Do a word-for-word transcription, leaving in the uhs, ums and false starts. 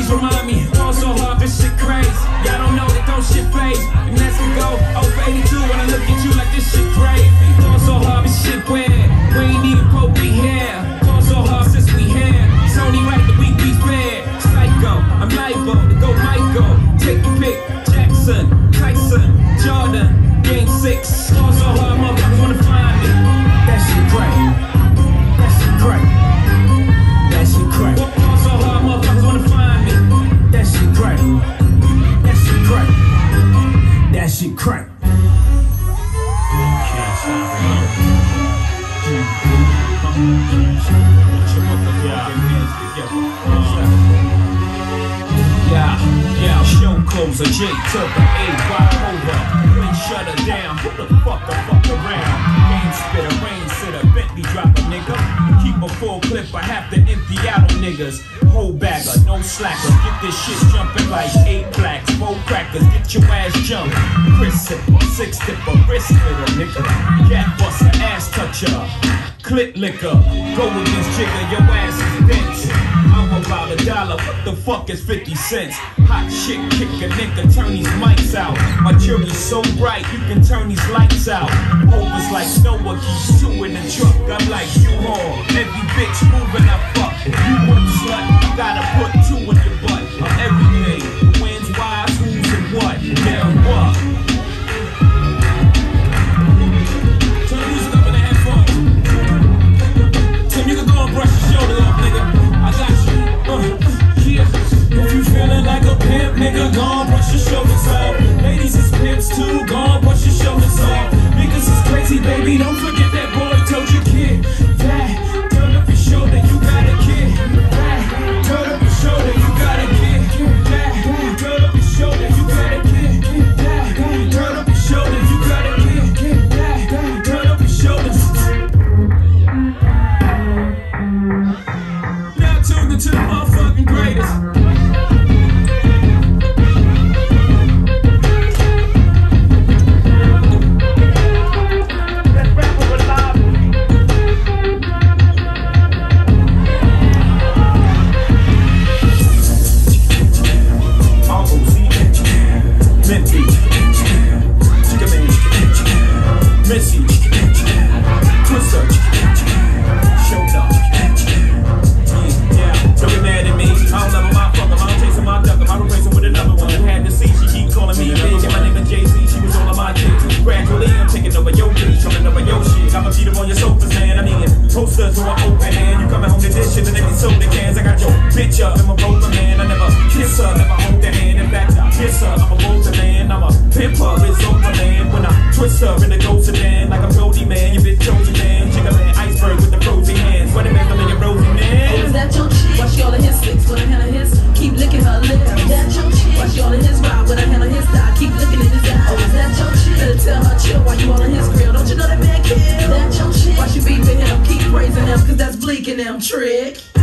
remind me, fall so hard, this shit crazy. Y'all don't know that don't shit phase. And let's go over eighty-two when I look at you like this shit great. Fall so hard, this shit weird. We ain't even supposed to be here. Fall so hard since we here. It's only right that we be fair. Psycho, I'm liable to go Michael. Take your pick, Jackson, Tyson, Jordan, game six. Fall so hard, motherfuckers wanna find me. That shit great. That shit great. That shit great. Fall so hard, motherfuckers wanna find me. That shit great. That shit great. That shit great. Can't stop it. Yeah, yeah, show closer, J to the A, wide over. Then shut her down, who the fuck the fuck around? Game spitter, rain sitter, Bentley drop a nigga. Keep a full clip, I have to empty out on niggas. Whole bagger, no slacker, get this shit jumping like eight blacks, four crackers, get your ass jumped. Chris sipper, six tipper, wrist spitter, nigga. Cat buster, ass toucher. Clit liquor, go against Jigger, your ass is dense. I'm about a dollar, what the fuck is fifty cents? Hot shit, kick a nigga, turn these mics out. My jury's so bright, you can turn these lights out. Overs like Noah, keeps two in the truck, I'm like U-Haul. Every bitch moving, I fuck. You want slut, you gotta put two in your butt. I'm everything, who wins, wise, who's and what? Yeah, what? Brush your shoulder up, nigga. I got you. Uh, yeah. If you feeling like a pimp, nigga, gon' brush your shoulders up. Ladies is pimps too, gon' brush your shoulders up. Niggas is crazy, baby. Don't forget that boy told you, kid. That, turn up your shoulder, you got a kid. That, turn up your shoulder, you got a kid. That, turn up your shoulder, you got a kid. That, turn up your shoulder, you got a kid. That, turn up your shoulders. To the motherfucking greatest. Posters or an open hand, you coming home to dishes and empty soda cans. I got your bitch up, I'm a roller man. I never kiss her, never hold that hand. In fact, I kiss her, I'm a roller man. I'm a pimper, it's over man. When I twist her in the ghost sedan, like I'm Goldie man, you bitch chosen man. Chicken man, iceberg with the frozen hands. Sweaty man, come in your rosy man. Oh, is that your chick? Watch y'all of his sticks when I handle his. Keep licking her lips. Is that your chick? Watch y'all of his ride when I handle his style. Keep looking in his eye. Oh, is that your chick? Better tell her chill while you all in his grill. Don't you know that man kill? Is that your chick? Watch you beat with him, keep praising him, cause that's bleak in them trick.